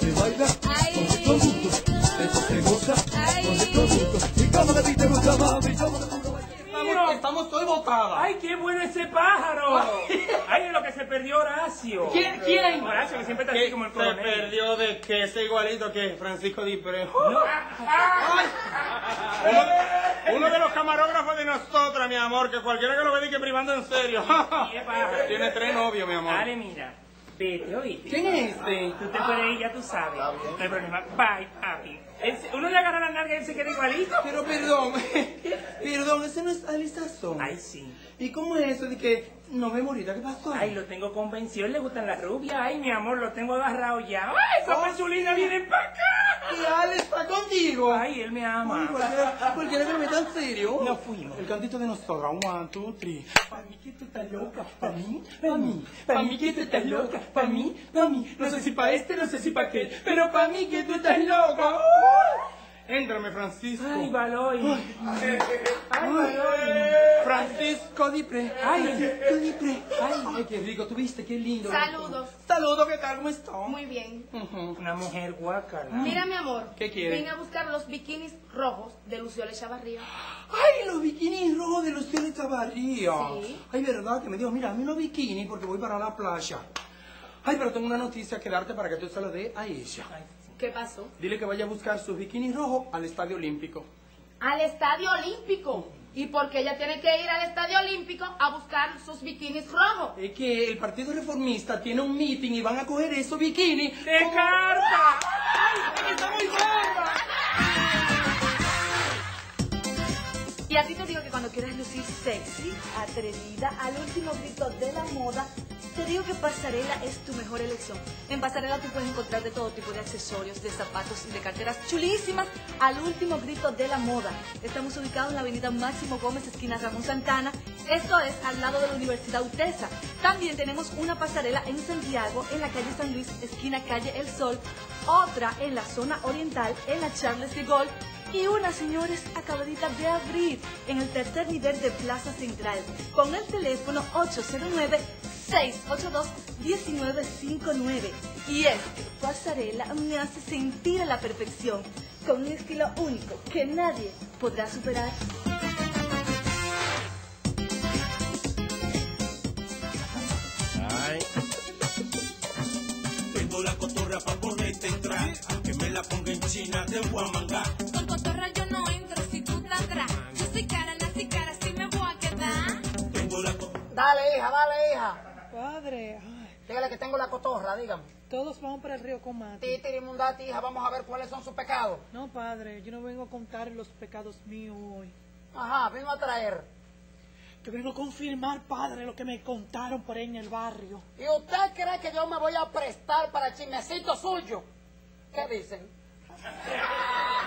se baila con el producto, esto se goza con el producto. Y como a ti te gusta, mami, como a ti te gusta. Estamos todos botadas. ¡Ay, qué bueno ese pájaro! ¡Ay, es lo que se perdió Horacio! ¿Quién? Horacio, que siempre está así como el ¿Se coronel. perdió de qué? Ese igualito que Francisco Dipré. Uno de los camarógrafos de nosotras, mi amor, que cualquiera que lo ve dice privando en serio. Tiene 3 novios, mi amor. Dale, mira. Vete, oíste. ¿Quién es este? Tú te puedes ir, ya tú sabes. No hay problema. Bye, papi. Uno le agarra la nalga y él se queda igualito. Pero perdón, perdón, ese no es Ali Sazón. Ay, sí. ¿Y cómo es eso de que no me morita? ¿Qué pasó? Ay, lo tengo convencido, le gustan las rubias. Ay, mi amor, lo tengo agarrado ya. Ay, esa pesulina viene para acá. ¿Y Ale está contigo? Ay, él me ama. Cualquiera que lo meta en serio. Nos fuimos. El cantito de nosotros. 1, 2, 3. Pa' mí que tú estás loca, pa' mí, pa' mí. Pa' mí que tú estás loca, pa' mí, pa' mí. No sé si pa' este, no sé si pa' aquel, pero pa' mí que tú estás loca. Éntrame, Francisco. Ay, Baloy. Ay, Baloy. Francisco Dipré. Ay, Dipré. Ay, qué rico, tuviste, qué lindo. Saludos. Saludos, ¿qué tal? ¿Cómo estás? Muy bien. una mujer guacala. Mira, mi amor. ¿Qué quiere? Vine a buscar los bikinis rojos de Luciole Chavarría. Ay, los bikinis rojos de Luciole Chavarría. Sí. Ay, verdad que me dijo, mira, dame unos bikinis porque voy para la playa. Ay, pero tengo una noticia que darte para que tú se lo dé a ella. ¿Qué pasó? Dile que vaya a buscar sus bikinis rojos al Estadio Olímpico. Al Estadio Olímpico. ¿Y por qué ella tiene que ir al Estadio Olímpico a buscar sus bikinis rojos? Es que el Partido Reformista tiene un meeting y van a coger esos bikinis. ¡De carta! ¡Ay, está muy buena! Y a ti te digo que cuando quieras lucir sexy, atrevida, al último grito de la moda, te digo que Pasarela es tu mejor elección. En Pasarela tú puedes encontrar de todo tipo de accesorios, de zapatos y de carteras chulísimas al último grito de la moda. Estamos ubicados en la avenida Máximo Gómez, esquina Ramón Santana. Esto es al lado de la Universidad UTESA. También tenemos una pasarela en Santiago, en la calle San Luis, esquina calle El Sol. Otra en la zona oriental, en la Charles de Gaulle. Y una, señores, acabadita de abrir en el tercer nivel de Plaza Central con el teléfono 809-682-1959. Y es que Pasarela me hace sentir a la perfección con un estilo único que nadie podrá superar. Tengo la cotorra pa' ponerte entrar, que me la ponga en China te voy a mangar. Con cotorra yo no entro si tú estás atrás. Yo soy cara, nací cara, si me voy a quedar. Tengo la Dale, hija. Padre, Dígale que tengo la cotorra, dígame. todos vamos para el río Comate. Titirimundati, hija, vamos a ver cuáles son sus pecados. No, padre, yo no vengo a contar los pecados míos hoy. Ajá, vengo a traer. Yo vengo a confirmar, padre, lo que me contaron por ahí en el barrio. ¿Y usted cree que yo me voy a prestar para el chismecito suyo? ¿Qué dicen?